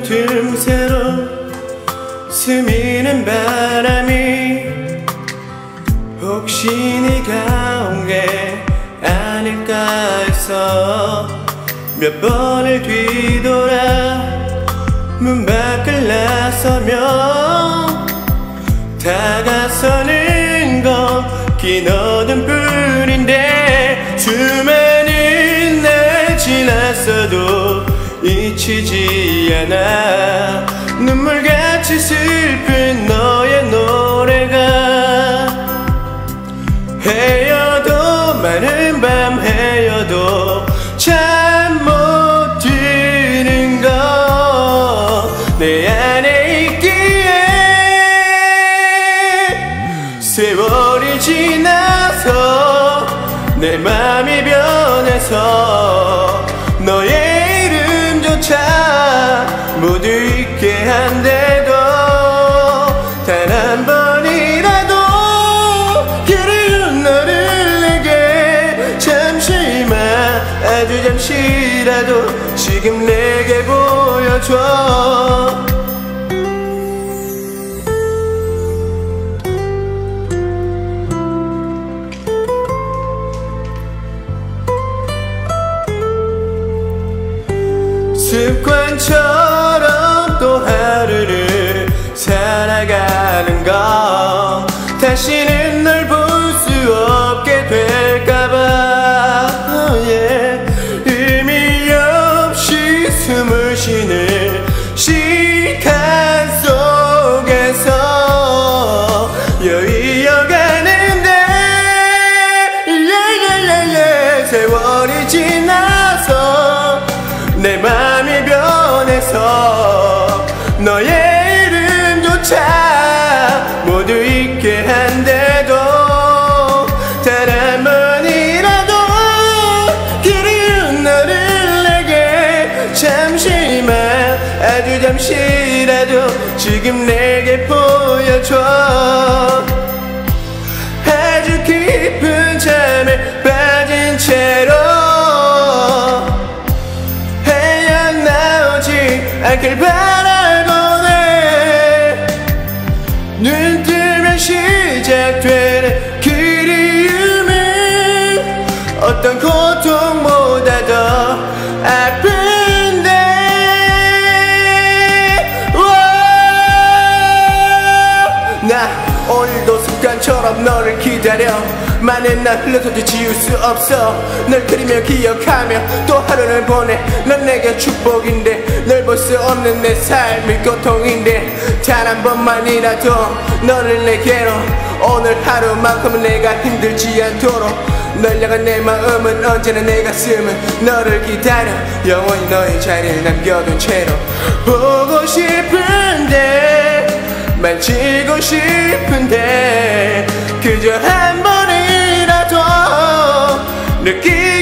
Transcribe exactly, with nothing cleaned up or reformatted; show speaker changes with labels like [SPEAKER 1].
[SPEAKER 1] 틈새로 스미는 바람이 혹시 네가 온 게 아닐까 해서 몇 번을 뒤돌아 문 밖을 나서면 다가서는 건 긴 어둠뿐인데 수많은 날 지났어도 잊히지 않아 눈물같이 슬픈 너의 노래가 헤어도 많은 밤 헤어도 잠 못 드는 건 내 안에 있기에 세월이 지나서 내 맘이 변해서 너의 이름조차 못 잊게 한데도 단 한 번이라도 그리운 너를 내게 잠시만 아주 잠시라도 지금 내게 보여줘. 습관처럼 또 하루를 살아가는 건 다시는 널 볼 수 없게 될까봐 yeah. 의미 없이 숨을 쉬는 시간 속에서 여이어가는데 yeah, yeah, yeah, yeah. 세월이 지나서 내 맘이 변해서 너의 이름조차 모두 잊게 한데도 단 한 번이라도 그리운 너를 내게 잠시만 아주 잠시라도 지금 내게 보여줘. 아주 깊은 잠에 빠진 채로 않길 바라보네. 눈 뜨면 시작되는 그리움은 어떤 고통보다 더 아픈데 나 오늘도 습관처럼 너를 기다려. 많은 날 흘러서도 지울 수 없어. 널 그리며 기억하며 또 하루를 보내. 넌 내게 축복인데 널 볼 수 없는 내 삶이 고통인데 단 한 번만이라도 너를 내게로. 오늘 하루만큼은 내가 힘들지 않도록 널 향한 내 마음은 언제나 내 가슴은 너를 기다려. 영원히 너의 자리를 남겨둔 채로 보고 싶은데 만지고 싶은데 그저 한 번이라도 느끼